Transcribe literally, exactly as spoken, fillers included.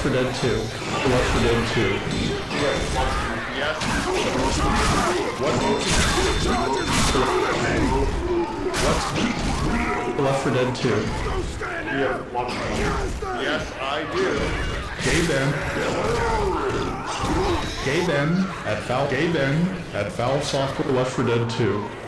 Left four Dead two. Left four Dead two. Yes. What? Left four Dead two. Yes, I do. Gay Ben. Gay Ben at foul. Gay Ben at foul software. Left four Dead two.